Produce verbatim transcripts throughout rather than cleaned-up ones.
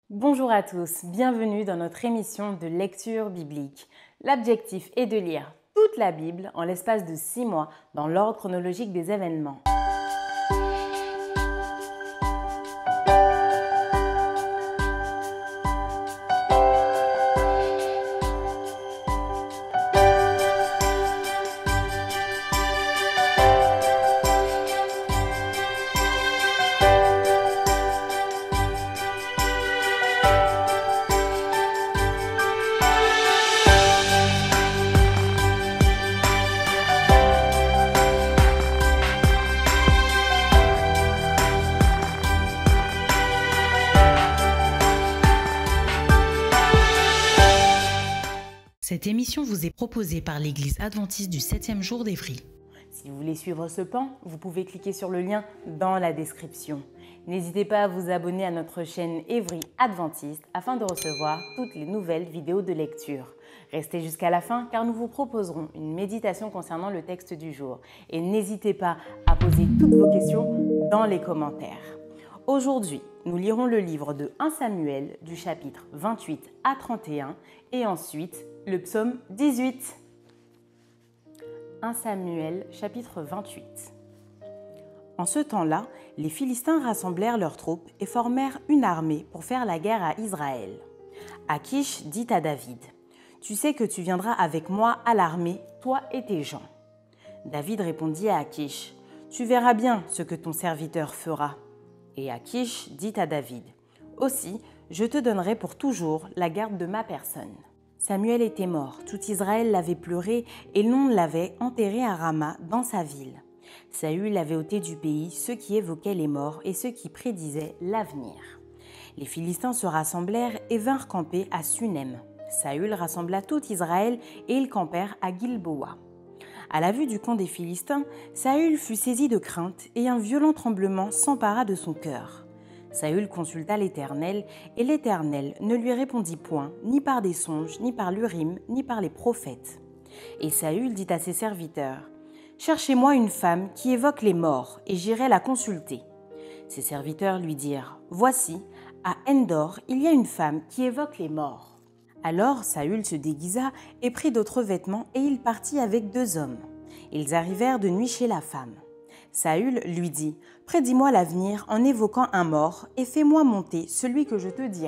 Bonjour à tous, bienvenue dans notre émission de lecture biblique. L'objectif est de lire toute la Bible en l'espace de six mois dans l'ordre chronologique des événements. Cette émission vous est proposée par l'Église adventiste du septième jour d'Évry. Si vous voulez suivre ce pan, vous pouvez cliquer sur le lien dans la description. N'hésitez pas à vous abonner à notre chaîne Évry Adventiste afin de recevoir toutes les nouvelles vidéos de lecture. Restez jusqu'à la fin car nous vous proposerons une méditation concernant le texte du jour. Et n'hésitez pas à poser toutes vos questions dans les commentaires. Aujourd'hui, nous lirons le livre de premier Samuel du chapitre vingt-huit à trente et un et ensuite le psaume dix-huit. premier Samuel chapitre vingt-huit. En ce temps-là, les Philistins rassemblèrent leurs troupes et formèrent une armée pour faire la guerre à Israël. Achish dit à David : « Tu sais que tu viendras avec moi à l'armée, toi et tes gens. » David répondit à Achish : « Tu verras bien ce que ton serviteur fera. » Et Achish dit à David : « Aussi, je te donnerai pour toujours la garde de ma personne. » Samuel était mort, tout Israël l'avait pleuré et l'on l'avait enterré à Rama dans sa ville. Saül avait ôté du pays ceux qui évoquaient les morts et ceux qui prédisaient l'avenir. Les Philistins se rassemblèrent et vinrent camper à Sunem. Saül rassembla tout Israël et ils campèrent à Gilboa. À la vue du camp des Philistins, Saül fut saisi de crainte et un violent tremblement s'empara de son cœur. Saül consulta l'Éternel, et l'Éternel ne lui répondit point, ni par des songes, ni par l'Urim, ni par les prophètes. Et Saül dit à ses serviteurs : « Cherchez-moi une femme qui évoque les morts, et j'irai la consulter. » Ses serviteurs lui dirent : « Voici, à Endor, il y a une femme qui évoque les morts. » Alors Saül se déguisa et prit d'autres vêtements, et il partit avec deux hommes. Ils arrivèrent de nuit chez la femme. Saül lui dit : « Prédis-moi l'avenir en évoquant un mort, et fais-moi monter celui que je te dirai. »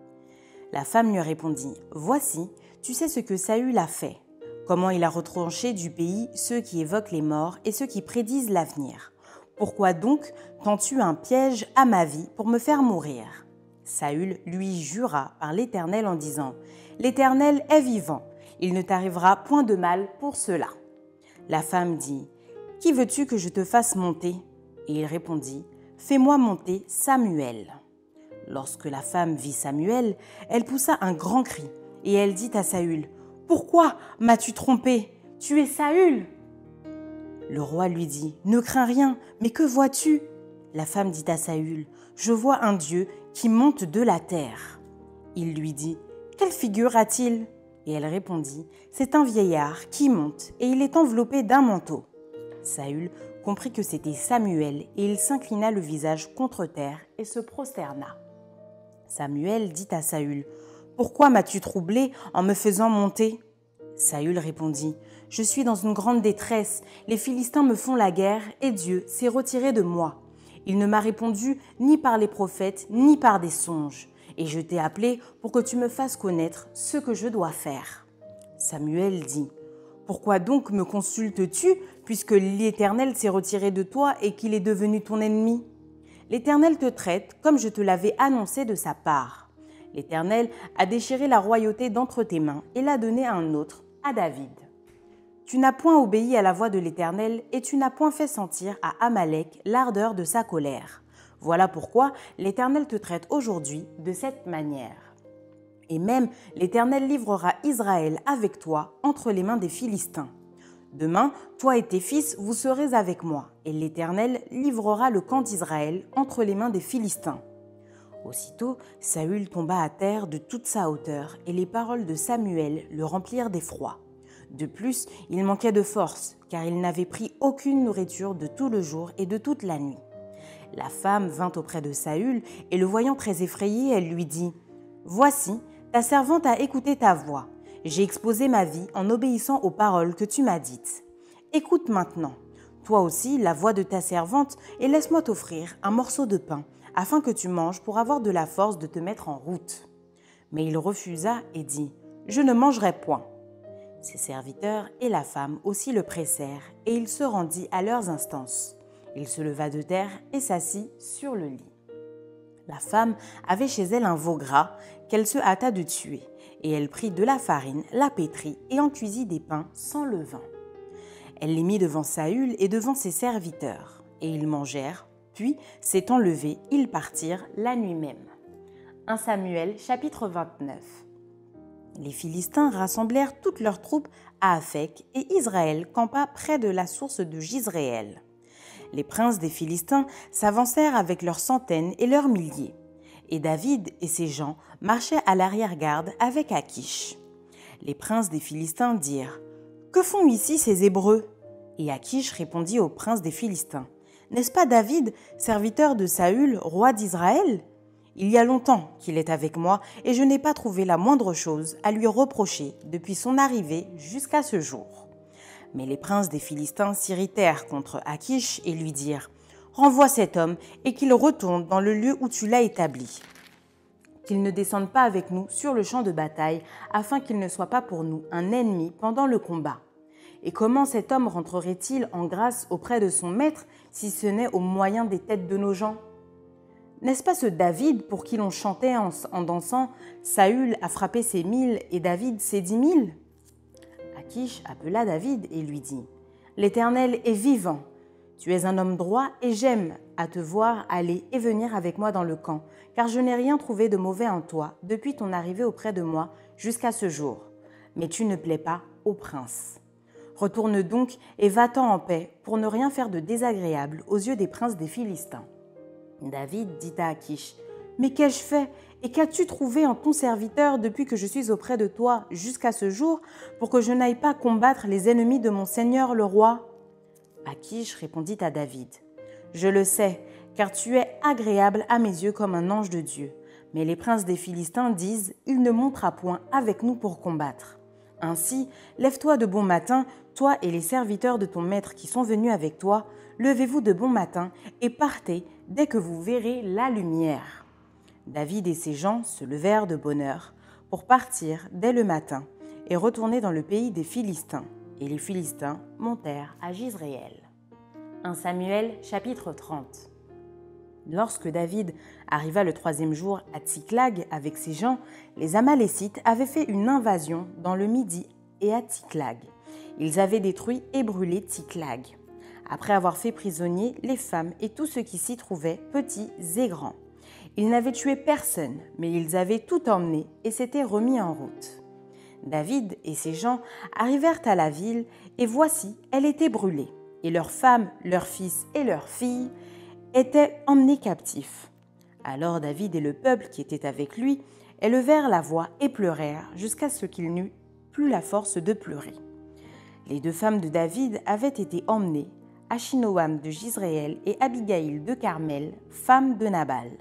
La femme lui répondit : « Voici, tu sais ce que Saül a fait, comment il a retranché du pays ceux qui évoquent les morts et ceux qui prédisent l'avenir. Pourquoi donc tends-tu un piège à ma vie pour me faire mourir ?» Saül lui jura par l'Éternel en disant : « L'Éternel est vivant, il ne t'arrivera point de mal pour cela. » La femme dit : « Qui veux-tu que je te fasse monter ?» Et il répondit : « Fais-moi monter Samuel. » Lorsque la femme vit Samuel, elle poussa un grand cri, et elle dit à Saül : « Pourquoi m'as-tu trompé ? Tu es Saül !» Le roi lui dit : « Ne crains rien, mais que vois-tu » La femme dit à Saül : « Je vois un Dieu qui monte de la terre. » Il lui dit : « Quelle figure a-t-il » Et elle répondit : « C'est un vieillard qui monte, et il est enveloppé d'un manteau. » Saül comprit que c'était Samuel, et il s'inclina le visage contre terre et se prosterna. Samuel dit à Saül : « Pourquoi m'as-tu troublé en me faisant monter ?» Saül répondit : « Je suis dans une grande détresse, les Philistins me font la guerre, et Dieu s'est retiré de moi. Il ne m'a répondu ni par les prophètes, ni par des songes. Et je t'ai appelé pour que tu me fasses connaître ce que je dois faire. » Samuel dit : « Pourquoi donc me consultes-tu, puisque l'Éternel s'est retiré de toi et qu'il est devenu ton ennemi ? L'Éternel te traite comme je te l'avais annoncé de sa part. L'Éternel a déchiré la royauté d'entre tes mains et l'a donnée à un autre, à David. Tu n'as point obéi à la voix de l'Éternel et tu n'as point fait sentir à Amalek l'ardeur de sa colère. Voilà pourquoi l'Éternel te traite aujourd'hui de cette manière. Et même l'Éternel livrera Israël avec toi entre les mains des Philistins. Demain, toi et tes fils, vous serez avec moi, et l'Éternel livrera le camp d'Israël entre les mains des Philistins. » Aussitôt, Saül tomba à terre de toute sa hauteur, et les paroles de Samuel le remplirent d'effroi. De plus, il manquait de force, car il n'avait pris aucune nourriture de tout le jour et de toute la nuit. La femme vint auprès de Saül et le voyant très effrayé, elle lui dit « Voici, ta servante a écouté ta voix. J'ai exposé ma vie en obéissant aux paroles que tu m'as dites. Écoute maintenant, toi aussi, la voix de ta servante et laisse-moi t'offrir un morceau de pain afin que tu manges pour avoir de la force de te mettre en route. » Mais il refusa et dit « Je ne mangerai point. » Ses serviteurs et la femme aussi le pressèrent et il se rendit à leurs instances. Il se leva de terre et s'assit sur le lit. La femme avait chez elle un veau gras qu'elle se hâta de tuer, et elle prit de la farine, la pétrit et en cuisit des pains sans levain. Elle les mit devant Saül et devant ses serviteurs, et ils mangèrent, puis, s'étant levés, ils partirent la nuit même. premier Samuel chapitre vingt-neuf. Les Philistins rassemblèrent toutes leurs troupes à Aphek, et Israël campa près de la source de Jizréel. Les princes des Philistins s'avancèrent avec leurs centaines et leurs milliers, et David et ses gens marchaient à l'arrière-garde avec Akish. Les princes des Philistins dirent « Que font ici ces Hébreux ?» Et Akish répondit aux princes des Philistins « N'est-ce pas David, serviteur de Saül, roi d'Israël ? Il y a longtemps qu'il est avec moi et je n'ai pas trouvé la moindre chose à lui reprocher depuis son arrivée jusqu'à ce jour. » Mais les princes des Philistins s'irritèrent contre Akish et lui dirent « Renvoie cet homme et qu'il retourne dans le lieu où tu l'as établi. Qu'il ne descende pas avec nous sur le champ de bataille, afin qu'il ne soit pas pour nous un ennemi pendant le combat. Et comment cet homme rentrerait-il en grâce auprès de son maître si ce n'est au moyen des têtes de nos gens ? N'est-ce pas ce David pour qui l'on chantait en, en dansant « Saül a frappé ses mille et David ses dix mille » Akish appela David et lui dit « L'Éternel est vivant. Tu es un homme droit et j'aime à te voir aller et venir avec moi dans le camp, car je n'ai rien trouvé de mauvais en toi depuis ton arrivée auprès de moi jusqu'à ce jour. Mais tu ne plais pas au prince. Retourne donc et va-t'en en paix pour ne rien faire de désagréable aux yeux des princes des Philistins. » David dit à Akish « Mais qu'ai-je fait ? Et qu'as-tu trouvé en ton serviteur depuis que je suis auprès de toi jusqu'à ce jour pour que je n'aille pas combattre les ennemis de mon seigneur le roi ?» Akish répondit à David « Je le sais, car tu es agréable à mes yeux comme un ange de Dieu. Mais les princes des Philistins disent « Il ne montera point avec nous pour combattre. » Ainsi, lève-toi de bon matin, toi et les serviteurs de ton maître qui sont venus avec toi, levez-vous de bon matin et partez dès que vous verrez la lumière. » David et ses gens se levèrent de bonne heure pour partir dès le matin et retourner dans le pays des Philistins. Et les Philistins montèrent à Jizréel. premier Samuel chapitre trente. Lorsque David arriva le troisième jour à Tsiklag avec ses gens, les Amalécites avaient fait une invasion dans le Midi et à Tsiklag. Ils avaient détruit et brûlé Tsiklag, après avoir fait prisonniers les femmes et tous ceux qui s'y trouvaient, petits et grands. Ils n'avaient tué personne, mais ils avaient tout emmené et s'étaient remis en route. David et ses gens arrivèrent à la ville, et voici, elle était brûlée, et leurs femmes, leurs fils et leurs filles étaient emmenés captifs. Alors David et le peuple qui était avec lui élevèrent la voix et pleurèrent jusqu'à ce qu'ils n'eurent plus la force de pleurer. Les deux femmes de David avaient été emmenées, Achinoam de Jizréel et Abigaïl de Carmel, femme de Nabal.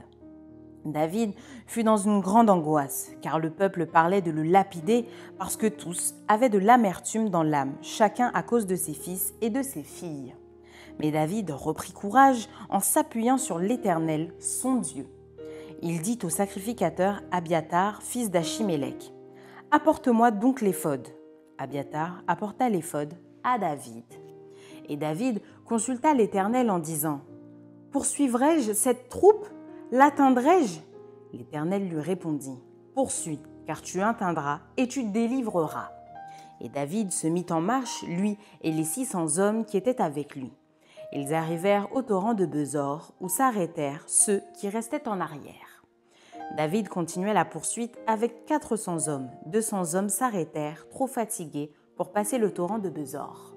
David fut dans une grande angoisse, car le peuple parlait de le lapider parce que tous avaient de l'amertume dans l'âme, chacun à cause de ses fils et de ses filles. Mais David reprit courage en s'appuyant sur l'Éternel, son Dieu. Il dit au sacrificateur Abiatar, fils d'Achimélec, « Apporte-moi donc l'éphod. » Abiatar apporta l'éphod à David. Et David consulta l'Éternel en disant, « Poursuivrai-je cette troupe ? L'atteindrai-je » L'Éternel lui répondit, « Poursuis, car tu atteindras et tu délivreras. » Et David se mit en marche, lui et les six cents hommes qui étaient avec lui. Ils arrivèrent au torrent de Besor, où s'arrêtèrent ceux qui restaient en arrière. David continuait la poursuite avec quatre cents hommes. deux cents hommes s'arrêtèrent, trop fatigués, pour passer le torrent de Besor.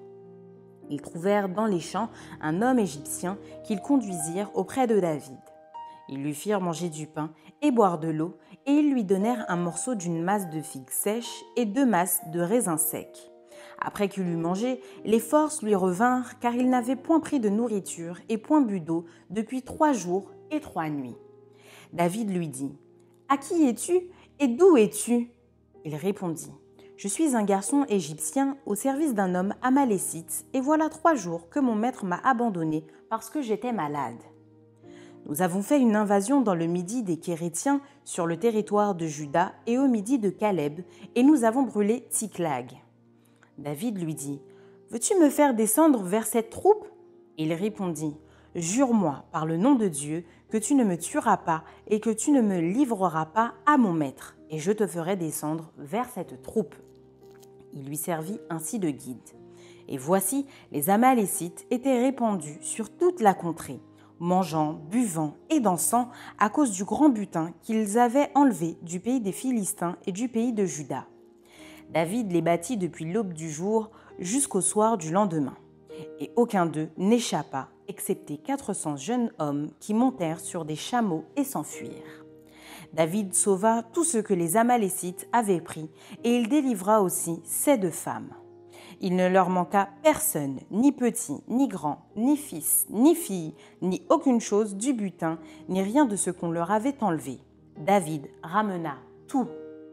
Ils trouvèrent dans les champs un homme égyptien qu'ils conduisirent auprès de David. Ils lui firent manger du pain et boire de l'eau, et ils lui donnèrent un morceau d'une masse de figues sèches et deux masses de raisins secs. Après qu'il eut mangé, les forces lui revinrent car il n'avait point pris de nourriture et point bu d'eau depuis trois jours et trois nuits. David lui dit, « À qui es-tu et d'où es-tu » Il répondit, « Je suis un garçon égyptien au service d'un homme amalécite et voilà trois jours que mon maître m'a abandonné parce que j'étais malade. Nous avons fait une invasion dans le midi des Kérétiens sur le territoire de Juda et au midi de Caleb et nous avons brûlé Tsiklag. » David lui dit, « Veux-tu me faire descendre vers cette troupe ?» Il répondit, « Jure-moi par le nom de Dieu que tu ne me tueras pas et que tu ne me livreras pas à mon maître, et je te ferai descendre vers cette troupe. » Il lui servit ainsi de guide. Et voici, les Amalécites étaient répandus sur toute la contrée, mangeant, buvant et dansant à cause du grand butin qu'ils avaient enlevé du pays des Philistins et du pays de Juda. David les battit depuis l'aube du jour jusqu'au soir du lendemain, et aucun d'eux n'échappa, excepté quatre cents jeunes hommes qui montèrent sur des chameaux et s'enfuirent. David sauva tout ce que les Amalécites avaient pris, et il délivra aussi ces deux femmes. Il ne leur manqua personne, ni petit, ni grand, ni fils, ni fille, ni aucune chose du butin, ni rien de ce qu'on leur avait enlevé. David ramena tout.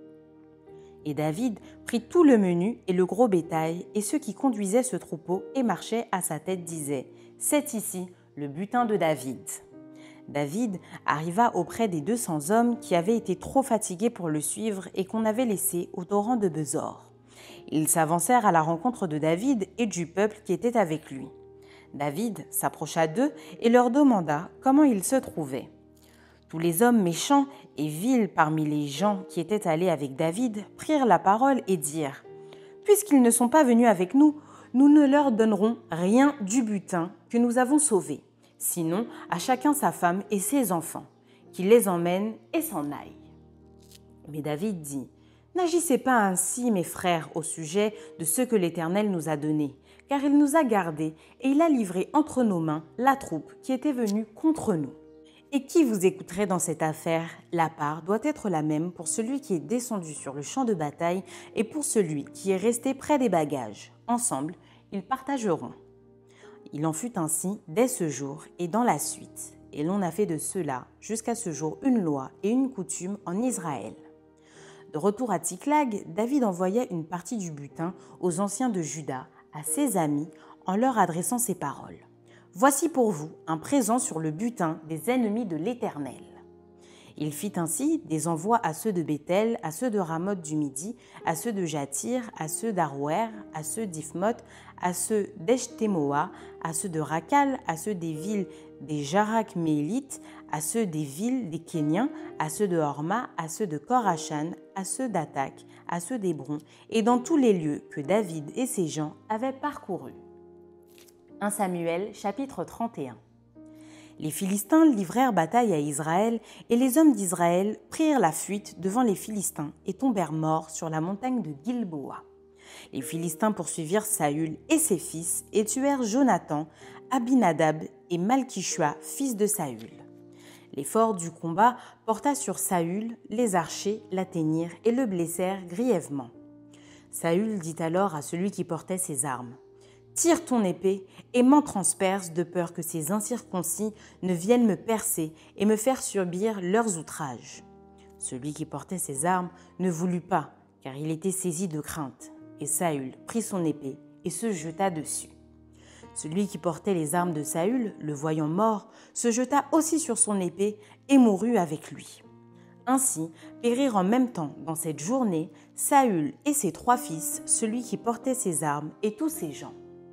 Et David prit tout le menu et le gros bétail, et ceux qui conduisaient ce troupeau et marchaient à sa tête disaient « C'est ici le butin de David ». David arriva auprès des deux cents hommes qui avaient été trop fatigués pour le suivre et qu'on avait laissés au torrent de Besor. Ils s'avancèrent à la rencontre de David et du peuple qui était avec lui. David s'approcha d'eux et leur demanda comment ils se trouvaient. Tous les hommes méchants et vils parmi les gens qui étaient allés avec David prirent la parole et dirent « Puisqu'ils ne sont pas venus avec nous, nous ne leur donnerons rien du butin que nous avons sauvé, sinon à chacun sa femme et ses enfants, qu'ils les emmènent et s'en aillent. » Mais David dit « N'agissez pas ainsi, mes frères, au sujet de ce que l'Éternel nous a donné, car il nous a gardés et il a livré entre nos mains la troupe qui était venue contre nous. Et qui vous écouterait dans cette affaire? La part doit être la même pour celui qui est descendu sur le champ de bataille et pour celui qui est resté près des bagages. Ensemble, ils partageront. » Il en fut ainsi dès ce jour et dans la suite, et l'on a fait de cela jusqu'à ce jour une loi et une coutume en Israël. De retour à Tsiklag, David envoya une partie du butin aux anciens de Juda, à ses amis, en leur adressant ces paroles. « Voici pour vous un présent sur le butin des ennemis de l'Éternel. » Il fit ainsi des envois à ceux de Béthel, à ceux de Ramoth du Midi, à ceux de Jatir, à ceux d'Aroer, à ceux d'Ifmoth, à ceux d'Eshtemoa, à ceux de Rakal, à ceux des villes des Jarak-Méélites, à ceux des villes des Kéniens, à ceux de Horma, à ceux de Korachan, à ceux d'Atak, à ceux d'Hébron, et dans tous les lieux que David et ses gens avaient parcourus. premier Samuel, chapitre trente et un. Les Philistins livrèrent bataille à Israël, et les hommes d'Israël prirent la fuite devant les Philistins et tombèrent morts sur la montagne de Gilboa. Les Philistins poursuivirent Saül et ses fils et tuèrent Jonathan, Abinadab et Malchishua, fils de Saül. L'effort du combat porta sur Saül, les archers l'atteignirent et le blessèrent grièvement. Saül dit alors à celui qui portait ses armes, « Tire ton épée et m'en transperce de peur que ces incirconcis ne viennent me percer et me faire subir leurs outrages. » Celui qui portait ses armes ne voulut pas, car il était saisi de crainte, et Saül prit son épée et se jeta dessus. Celui qui portait les armes de Saül, le voyant mort, se jeta aussi sur son épée et mourut avec lui. Ainsi périrent en même temps dans cette journée Saül et ses trois fils, celui qui portait ses armes et tous ses gens.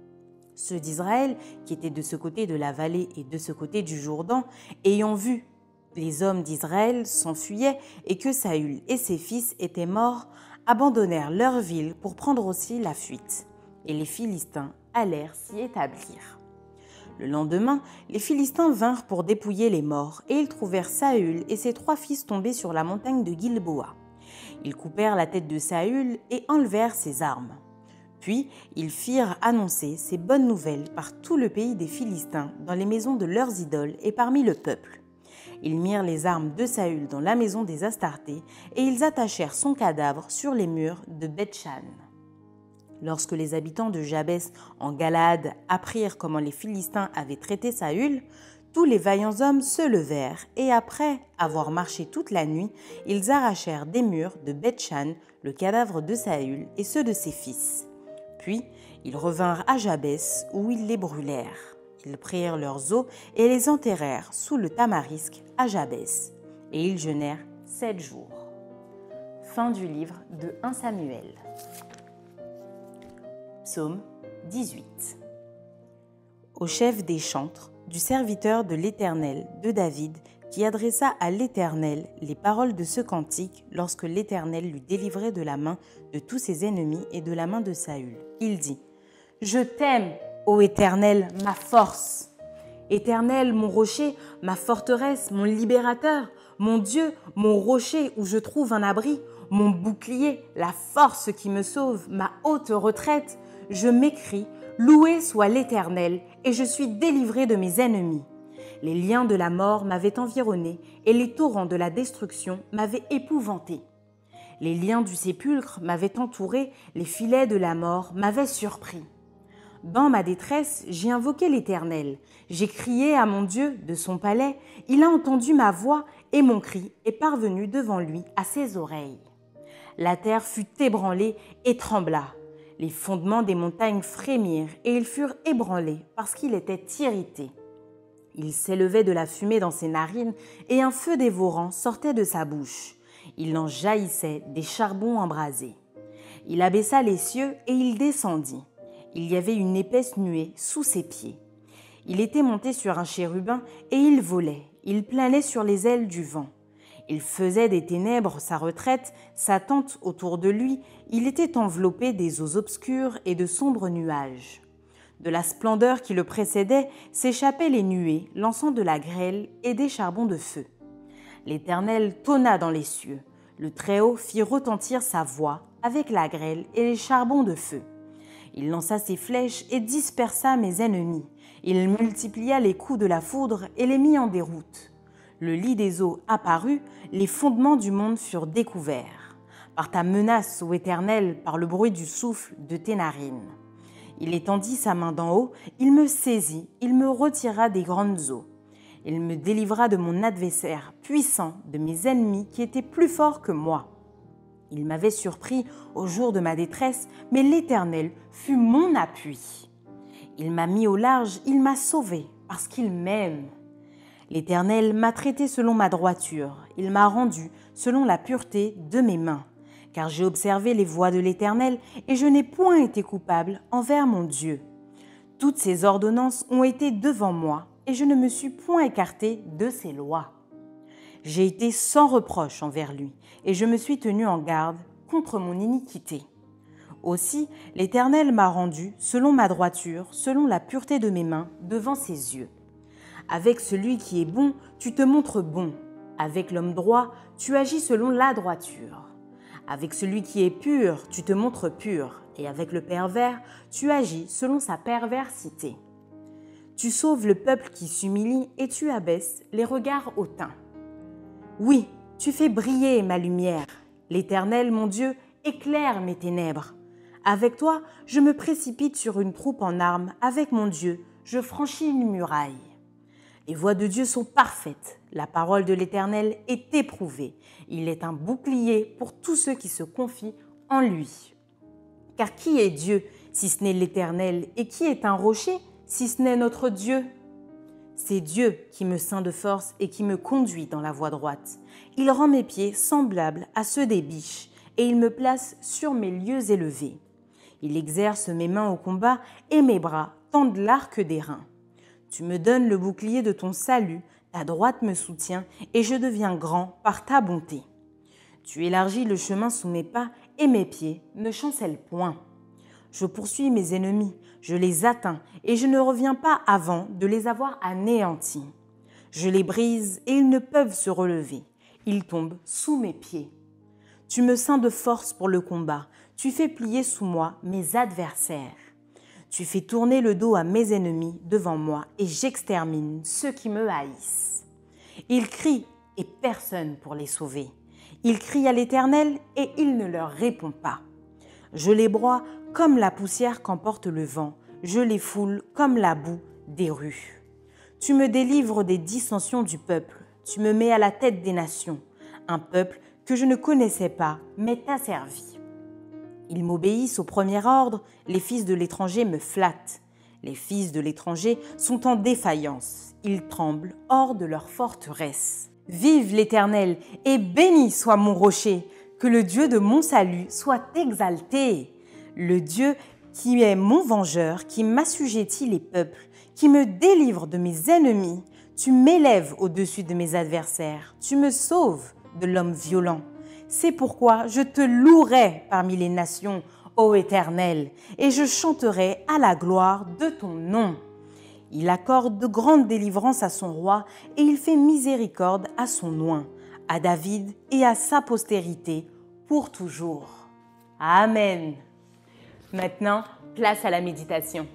Ceux d'Israël, qui étaient de ce côté de la vallée et de ce côté du Jourdain, ayant vu les hommes d'Israël s'enfuyaient et que Saül et ses fils étaient morts, abandonnèrent leur ville pour prendre aussi la fuite. Et les Philistins allèrent s'y établir. Le lendemain, les Philistins vinrent pour dépouiller les morts, et ils trouvèrent Saül et ses trois fils tombés sur la montagne de Gilboa. Ils coupèrent la tête de Saül et enlevèrent ses armes. Puis, ils firent annoncer ces bonnes nouvelles par tout le pays des Philistins, dans les maisons de leurs idoles et parmi le peuple. Ils mirent les armes de Saül dans la maison des Astartés, et ils attachèrent son cadavre sur les murs de Beth-Shan. Lorsque les habitants de Jabès en Galaad apprirent comment les Philistins avaient traité Saül, tous les vaillants hommes se levèrent et après avoir marché toute la nuit, ils arrachèrent des murs de Beth-Shan le cadavre de Saül et ceux de ses fils. Puis ils revinrent à Jabès où ils les brûlèrent. Ils prirent leurs os et les enterrèrent sous le tamarisque à Jabès. Et ils jeûnèrent sept jours. Fin du livre de premier Samuel. Psaume dix-huit. Au chef des chantres, du serviteur de l'Éternel, de David, qui adressa à l'Éternel les paroles de ce cantique lorsque l'Éternel l'eut délivré de la main de tous ses ennemis et de la main de Saül. Il dit : « Je t'aime, ô Éternel, ma force. Éternel, mon rocher, ma forteresse, mon libérateur, mon Dieu, mon rocher où je trouve un abri, mon bouclier, la force qui me sauve, ma haute retraite. Je m'écrie : loué soit l'Éternel, et je suis délivré de mes ennemis. Les liens de la mort m'avaient environné, et les torrents de la destruction m'avaient épouvanté. Les liens du sépulcre m'avaient entouré, les filets de la mort m'avaient surpris. Dans ma détresse, j'ai invoqué l'Éternel. J'ai crié à mon Dieu de son palais. Il a entendu ma voix, et mon cri est parvenu devant lui à ses oreilles. La terre fut ébranlée et trembla. Les fondements des montagnes frémirent et ils furent ébranlés parce qu'il était irrité. Il s'élevait de la fumée dans ses narines et un feu dévorant sortait de sa bouche. Il en jaillissait des charbons embrasés. Il abaissa les cieux et il descendit. Il y avait une épaisse nuée sous ses pieds. Il était monté sur un chérubin et il volait. Il planait sur les ailes du vent. Il faisait des ténèbres sa retraite, sa tente autour de lui. Il était enveloppé des eaux obscures et de sombres nuages. De la splendeur qui le précédait s'échappaient les nuées, lançant de la grêle et des charbons de feu. L'Éternel tonna dans les cieux. Le Très-Haut fit retentir sa voix avec la grêle et les charbons de feu. Il lança ses flèches et dispersa mes ennemis. Il multiplia les coups de la foudre et les mit en déroute. Le lit des eaux apparut, les fondements du monde furent découverts. Par ta menace, ô Éternel, par le bruit du souffle de tes narines. Il étendit sa main d'en haut, il me saisit, il me retira des grandes eaux. Il me délivra de mon adversaire puissant, de mes ennemis qui étaient plus forts que moi. Il m'avait surpris au jour de ma détresse, mais l'Éternel fut mon appui. Il m'a mis au large, il m'a sauvé, parce qu'il m'aime. L'Éternel m'a traité selon ma droiture, il m'a rendu selon la pureté de mes mains. Car j'ai observé les voies de l'Éternel et je n'ai point été coupable envers mon Dieu. Toutes ses ordonnances ont été devant moi et je ne me suis point écarté de ses lois. J'ai été sans reproche envers lui et je me suis tenu en garde contre mon iniquité. Aussi, l'Éternel m'a rendu selon ma droiture, selon la pureté de mes mains, devant ses yeux. Avec celui qui est bon, tu te montres bon. Avec l'homme droit, tu agis selon la droiture. Avec celui qui est pur, tu te montres pur, et avec le pervers, tu agis selon sa perversité. Tu sauves le peuple qui s'humilie et tu abaisses les regards hautains. Oui, tu fais briller ma lumière. L'Éternel, mon Dieu, éclaire mes ténèbres. Avec toi, je me précipite sur une troupe en armes. Avec mon Dieu, je franchis une muraille. Les voies de Dieu sont parfaites. La parole de l'Éternel est éprouvée. Il est un bouclier pour tous ceux qui se confient en lui. Car qui est Dieu si ce n'est l'Éternel, et qui est un rocher si ce n'est notre Dieu? C'est Dieu qui me ceint de force et qui me conduit dans la voie droite. Il rend mes pieds semblables à ceux des biches et il me place sur mes lieux élevés. Il exerce mes mains au combat et mes bras tendent l'arc d'airain. Tu me donnes le bouclier de ton salut, ta droite me soutient et je deviens grand par ta bonté. Tu élargis le chemin sous mes pas et mes pieds ne chancellent point. Je poursuis mes ennemis, je les atteins et je ne reviens pas avant de les avoir anéantis. Je les brise et ils ne peuvent se relever. Ils tombent sous mes pieds. Tu me ceins de force pour le combat. Tu fais plier sous moi mes adversaires. Tu fais tourner le dos à mes ennemis devant moi et j'extermine ceux qui me haïssent. Ils crient et personne pour les sauver. Ils crient à l'Éternel et il ne leur répond pas. Je les broie comme la poussière qu'emporte le vent, je les foule comme la boue des rues. Tu me délivres des dissensions du peuple, tu me mets à la tête des nations, un peuple que je ne connaissais pas, mais t'a servi. Ils m'obéissent au premier ordre, les fils de l'étranger me flattent. Les fils de l'étranger sont en défaillance, ils tremblent hors de leur forteresse. Vive l'Éternel et béni soit mon rocher, que le Dieu de mon salut soit exalté. Le Dieu qui est mon vengeur, qui m'assujettit les peuples, qui me délivre de mes ennemis. Tu m'élèves au-dessus de mes adversaires, tu me sauves de l'homme violent. C'est pourquoi je te louerai parmi les nations, ô Éternel, et je chanterai à la gloire de ton nom. Il accorde de grandes délivrances à son roi et il fait miséricorde à son oint, à David et à sa postérité pour toujours. Amen. Maintenant, place à la méditation.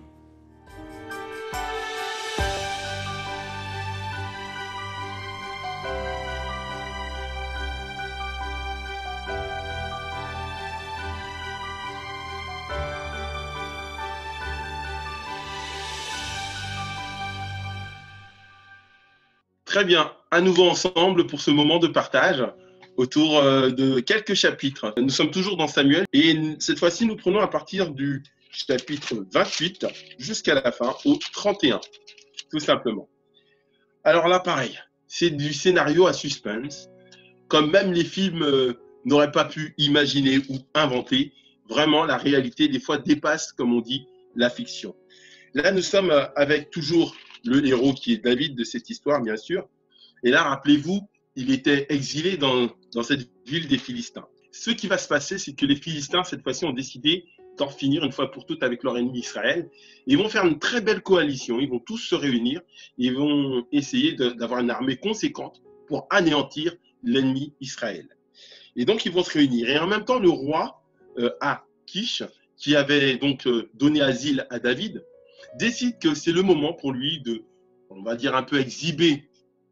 Très bien, à nouveau ensemble pour ce moment de partage autour euh, de quelques chapitres. Nous sommes toujours dans Samuel et cette fois-ci nous prenons à partir du chapitre vingt-huit jusqu'à la fin, au trente et un, tout simplement. Alors là, pareil, c'est du scénario à suspense, comme même les films euh, n'auraient pas pu imaginer ou inventer. Vraiment, la réalité des fois dépasse, comme on dit, la fiction. Là, nous sommes avec toujours le héros qui est David de cette histoire, bien sûr. Et là, rappelez-vous, il était exilé dans, dans cette ville des Philistins. Ce qui va se passer, c'est que les Philistins, cette fois-ci, ont décidé d'en finir une fois pour toutes avec leur ennemi Israël. Ils vont faire une très belle coalition. Ils vont tous se réunir. Et ils vont essayer de, d'avoir une armée conséquente pour anéantir l'ennemi Israël. Et donc, ils vont se réunir. Et en même temps, le roi euh, Akish, qui avait donc euh, donné asile à David, décide que c'est le moment pour lui de, on va dire un peu exhiber,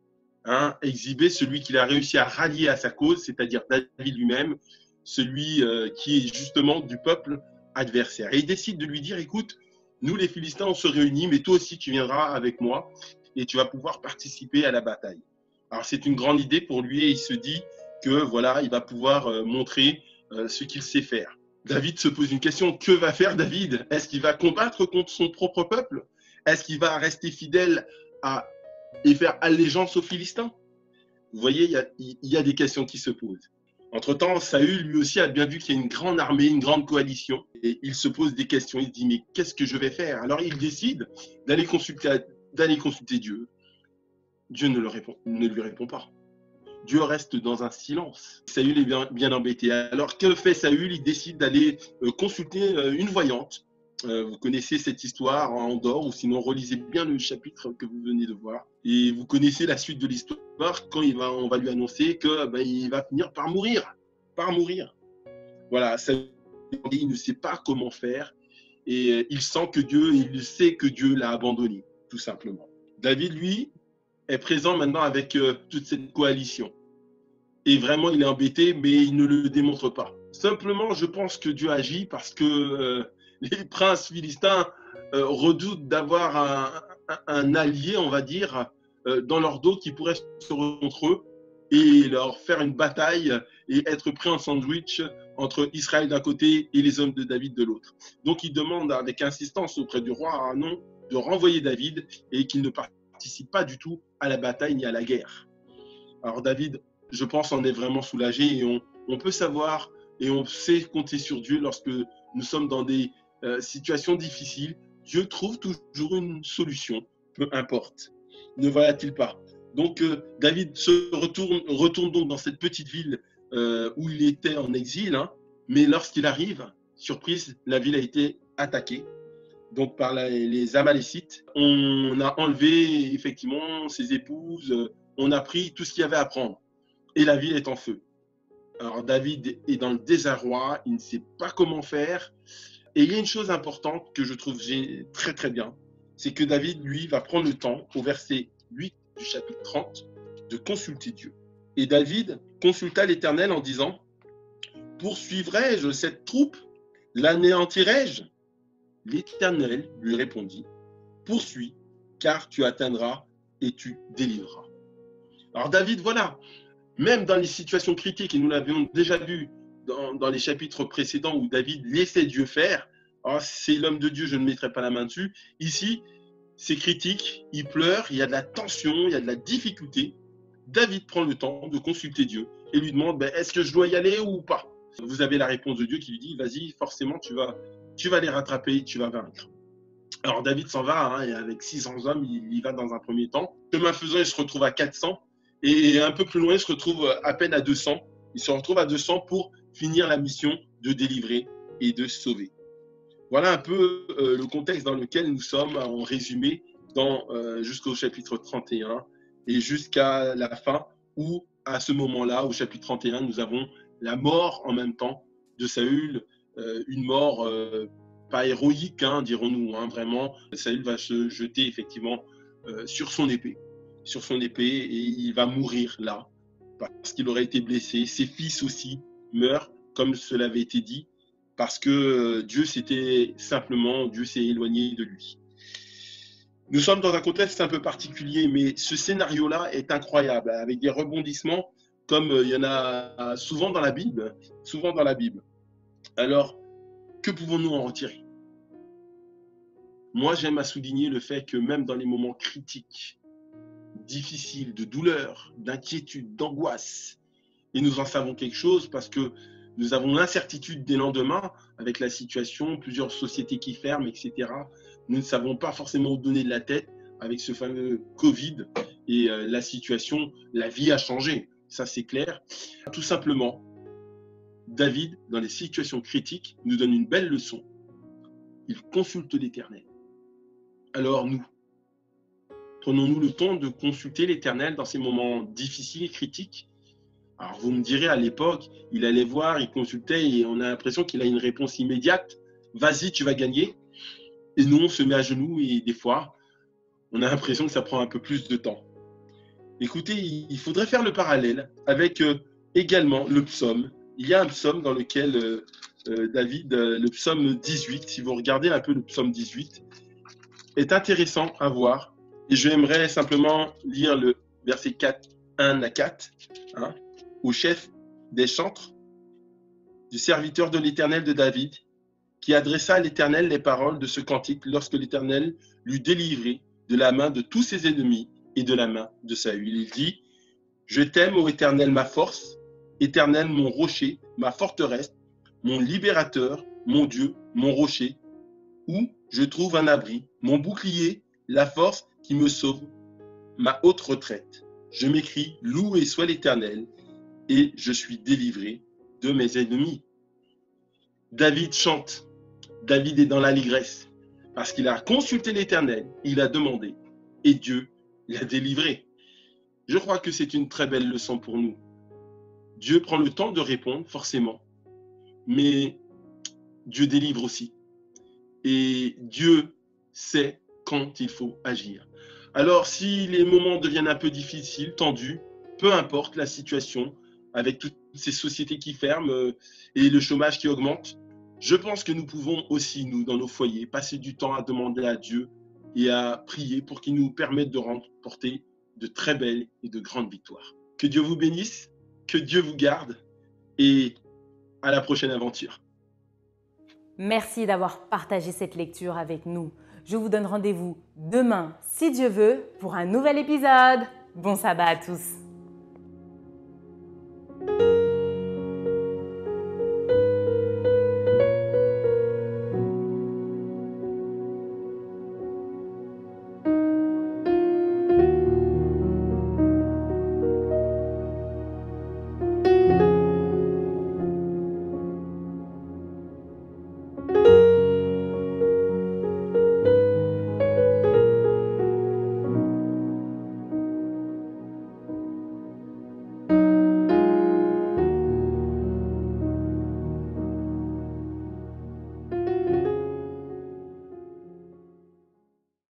hein, exhiber celui qu'il a réussi à rallier à sa cause, c'est-à-dire David lui-même, celui euh, qui est justement du peuple adversaire. Et il décide de lui dire, écoute, nous les Philistins, on se réunit, mais toi aussi tu viendras avec moi et tu vas pouvoir participer à la bataille. Alors c'est une grande idée pour lui et il se dit que voilà, il va pouvoir euh, montrer euh, ce qu'il sait faire. David se pose une question, que va faire David? Est-ce qu'il va combattre contre son propre peuple? Est-ce qu'il va rester fidèle à, et faire allégeance aux Philistins? Vous voyez, il y, a, il y a des questions qui se posent. Entre-temps, Saül, lui aussi, a bien vu qu'il y a une grande armée, une grande coalition, et il se pose des questions, il se dit, mais qu'est-ce que je vais faire? Alors il décide d'aller consulter, d'aller consulter Dieu. Dieu ne, le répond, ne lui répond pas. Dieu reste dans un silence. Saül est bien, bien embêté. Alors, que fait Saül? Il décide d'aller euh, consulter euh, une voyante. Euh, vous connaissez cette histoire en dehors, ou sinon relisez bien le chapitre que vous venez de voir. Et vous connaissez la suite de l'histoire quand il va, on va lui annoncer que ben, il va finir par mourir. Par mourir. Voilà, Saül, il ne sait pas comment faire. Et euh, il sent que Dieu, il sait que Dieu l'a abandonné, tout simplement. David, lui, est présent maintenant avec euh, toute cette coalition. Et vraiment, il est embêté, mais il ne le démontre pas. Simplement, je pense que Dieu agit parce que euh, les princes philistins euh, redoutent d'avoir un, un, un allié, on va dire, euh, dans leur dos qui pourrait se retrouver contre eux et leur faire une bataille et être pris en sandwich entre Israël d'un côté et les hommes de David de l'autre. Donc, ils demandent avec insistance auprès du roi Amnon de renvoyer David et qu'il ne participe pas du tout à la bataille ni à la guerre. Alors David, je pense, en est vraiment soulagé et on, on peut savoir et on sait compter sur Dieu lorsque nous sommes dans des euh, situations difficiles. Dieu trouve toujours une solution, peu importe. Ne voilà-t-il pas? Donc euh, David se retourne, retourne donc dans cette petite ville euh, où il était en exil, hein, mais lorsqu'il arrive, surprise, la ville a été attaquée. Donc par la, les Amalécites, on a enlevé effectivement ses épouses, on a pris tout ce qu'il y avait à prendre. Et la ville est en feu. Alors David est dans le désarroi, il ne sait pas comment faire. Et il y a une chose importante que je trouve très très bien, c'est que David, lui, va prendre le temps, au verset huit du chapitre trente, de consulter Dieu. Et David consulta l'Éternel en disant « Poursuivrai-je cette troupe ? L'anéantirai-je? L'Éternel lui répondit, poursuis, car tu atteindras et tu délivreras. Alors David, voilà, même dans les situations critiques, et nous l'avions déjà vu dans, dans les chapitres précédents où David laissait Dieu faire, alors c'est l'homme de Dieu, je ne mettrai pas la main dessus. Ici, c'est critique, il pleure, il y a de la tension, il y a de la difficulté. David prend le temps de consulter Dieu et lui demande, ben, est-ce que je dois y aller ou pas? Vous avez la réponse de Dieu qui lui dit, vas-y, forcément, tu vas, tu vas les rattraper, tu vas vaincre. Alors David s'en va, hein, et avec six cents hommes, il y va dans un premier temps. Chemin faisant, il se retrouve à quatre cents, et un peu plus loin, il se retrouve à peine à deux cents. Il se retrouve à deux cents pour finir la mission de délivrer et de sauver. Voilà un peu euh, le contexte dans lequel nous sommes, en résumé, dans, euh, jusqu'au chapitre trente et un, et jusqu'à la fin, où, à ce moment-là, au chapitre trente et un, nous avons la mort en même temps de Saül, euh, une mort euh, pas héroïque, hein, dirons-nous, hein, vraiment. Saül va se jeter effectivement euh, sur son épée, sur son épée, et il va mourir là, parce qu'il aurait été blessé. Ses fils aussi meurent, comme cela avait été dit, parce que Dieu s'était simplement, Dieu s'est éloigné de lui. Nous sommes dans un contexte un peu particulier, mais ce scénario-là est incroyable, avec des rebondissements comme il y en a souvent dans la Bible, souvent dans la Bible. Alors, que pouvons-nous en retirer? Moi, j'aime à souligner le fait que même dans les moments critiques, difficiles, de douleur, d'inquiétude, d'angoisse, et nous en savons quelque chose parce que nous avons l'incertitude des lendemains avec la situation, plusieurs sociétés qui ferment, et cetera. Nous ne savons pas forcément où donner de la tête avec ce fameux Covid et euh, la situation, la vie a changé, ça c'est clair. Tout simplement, David, dans les situations critiques, nous donne une belle leçon. Il consulte l'Éternel. Alors nous, prenons-nous le temps de consulter l'Éternel dans ces moments difficiles et critiques? Alors vous me direz, à l'époque, il allait voir, il consultait et on a l'impression qu'il a une réponse immédiate. Vas-y, tu vas gagner. Et nous, on se met à genoux et des fois, on a l'impression que ça prend un peu plus de temps. Écoutez, il faudrait faire le parallèle avec euh, également le psaume. Il y a un psaume dans lequel euh, euh, David, euh, le psaume dix-huit, si vous regardez un peu le psaume dix-huit, est intéressant à voir. Et j'aimerais simplement lire le verset quatre, un à quatre, hein, au chef des chantres, du serviteur de l'Éternel de David, qui adressa à l'Éternel les paroles de ce cantique lorsque l'Éternel l'eut délivré de la main de tous ses ennemis et de la main de Saül. Il dit, « Je t'aime, ô Éternel, ma force, Éternel, mon rocher, ma forteresse, mon libérateur, mon Dieu, mon rocher, où je trouve un abri, mon bouclier, la force qui me sauve, ma haute retraite. Je m'écrie, loué soit l'Éternel, et je suis délivré de mes ennemis. » David chante. David est dans l'allégresse parce qu'il a consulté l'Éternel, il a demandé et Dieu l'a délivré. Je crois que c'est une très belle leçon pour nous. Dieu prend le temps de répondre, forcément, mais Dieu délivre aussi. Et Dieu sait quand il faut agir. Alors, si les moments deviennent un peu difficiles, tendus, peu importe la situation, avec toutes ces sociétés qui ferment euh, et le chômage qui augmente, je pense que nous pouvons aussi, nous, dans nos foyers, passer du temps à demander à Dieu et à prier pour qu'il nous permette de remporter de très belles et de grandes victoires. Que Dieu vous bénisse, que Dieu vous garde et à la prochaine aventure. Merci d'avoir partagé cette lecture avec nous. Je vous donne rendez-vous demain, si Dieu veut, pour un nouvel épisode. Bon sabbat à tous.